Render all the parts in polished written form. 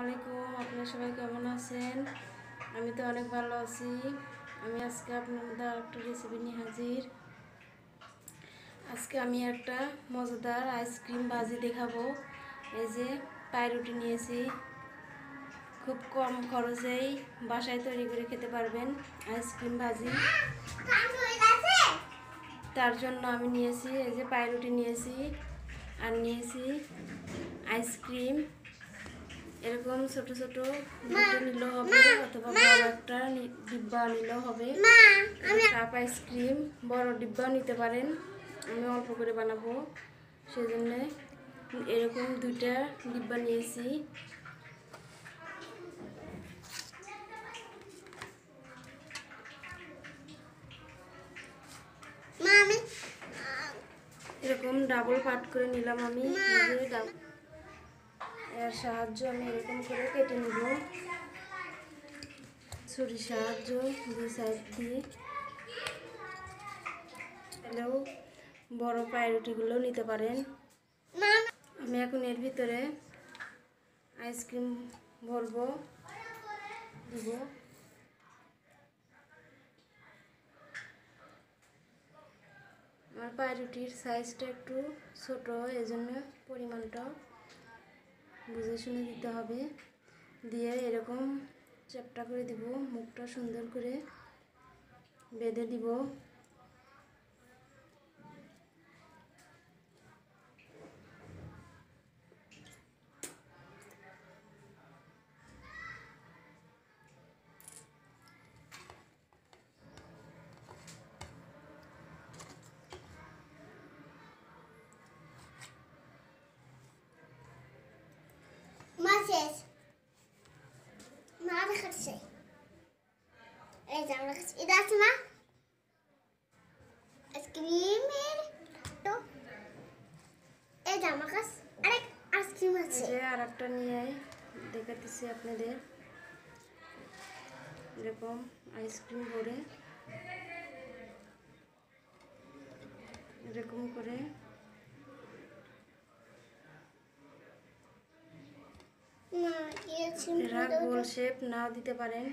আসসালামু আলাইকুম, আপনারা সবাই কেমন আছেন? আমি তো অনেক ভালো আছি। আমি আজকে আপনাদের একটা রেসিপি নিয়ে হাজির। আজকে আমি একটা মজাদার আইসক্রিম ভাজি দেখাবো। এই যে পাউরুটি নিয়েছি, খুব কম খরচেই বাসায় তৈরি করে খেতে পারবেন আইসক্রিম ভাজি। তার জন্য আমি নিয়েছি এই যে পাউরুটি নিয়েছি, আর নিয়েছি আইসক্রিম। এরকম ছোট ছোট দুটো নিলেও হবে, অথবা বড় একটা ডিব্বা নিলেও হবে। কাপ আইসক্রিম বড় ডিব্বাও নিতে পারেন। আমি অল্প করে বানাবো, সেজন্য এরকম দুইটা ডিব্বা নিয়েছি। এরকম ডাবল পাট করে নিলাম আমি। এর সাহায্য আমি এরকম করে কেটে নিব, ছুরির সাহায্য দুই সাইড দিয়ে। তাহলেও বড় পাউরুটিগুলো নিতে পারেন। আমি এখন এর ভিতরে আইসক্রিম ভরবো, দিব। আমার পাউরুটির সাইজটা একটু ছোট, এজন্য পরিমাণটা বুঝে শুনে দিতে হবে। দিয়ে এরকম চ্যাপটা করে দিব, মুখটা সুন্দর করে বেঁধে দিব। এটা আছে না আইসক্রিমের, তো এটা আমার কাছে আরেক আইসক্রিম আছে। আর একটা নিয়ে দেখাতেছি আপনাদের। এরকম আইসক্রিম ভরে এরকম করে গোল শেপ নাও দিতে পারেন।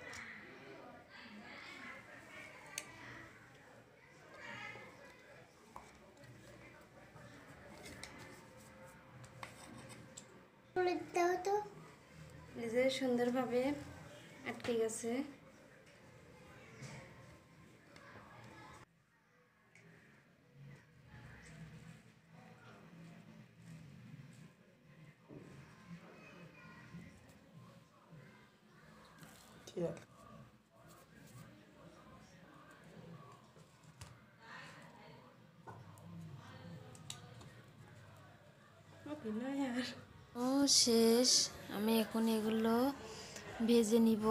এই যে সুন্দরভাবে আটকে গেছে। ও শেষ। আমি এখন এগুলো ভেজে নিব।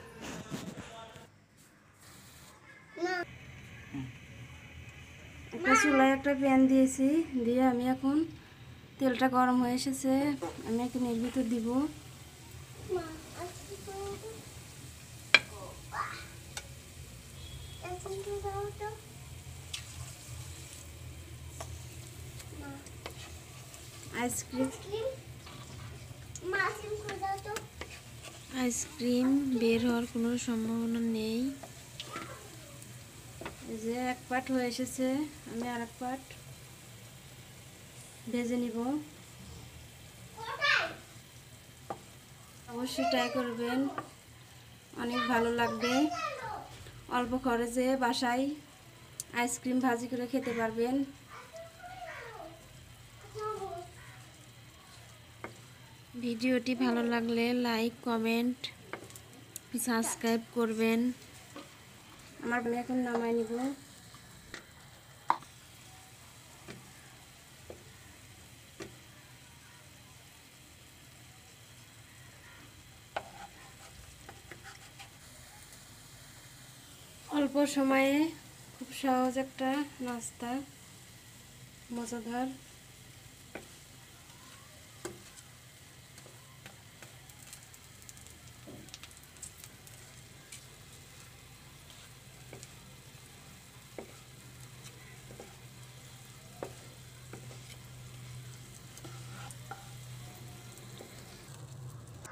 একটা চুলায় একটা প্যান দিয়েছি, দিয়ে আমি এখন তেলটা গরম হয়ে এসেছে, আমি এখন এর ভিতর দিব। আইসক্রিম বের হওয়ার কোনো সম্ভাবনা নেই। এই যে এক পাট হয়ে এসেছে, আমি আর এক পাট ভেজে নিব। অবশ্যই ট্রাই করবেন, অনেক ভালো লাগবে। অল্প খরচে বাসায় আইসক্রিম ভাজি করে খেতে পারবেন। ভিডিওটি ভালো লাগলে লাইক, কমেন্ট, সাবস্ক্রাইব করবেন। আমি এখন নামাই নিব। অল্প সময়ে খুব সহজ একটা নাস্তা, মজাদার।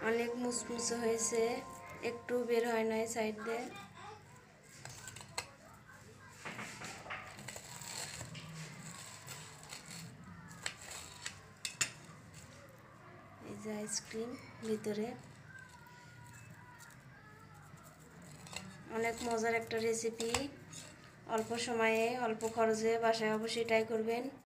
অনেক মুসমুসে হয়েছে, একটু বের হয় নাই সাইড দিয়ে। এই যে আইসক্রিম ভিতরে। অনেক মজার একটা রেসিপি, অল্প সময়ে অল্প খরচে বাসায় অবশ্যই ট্রাই করবেন।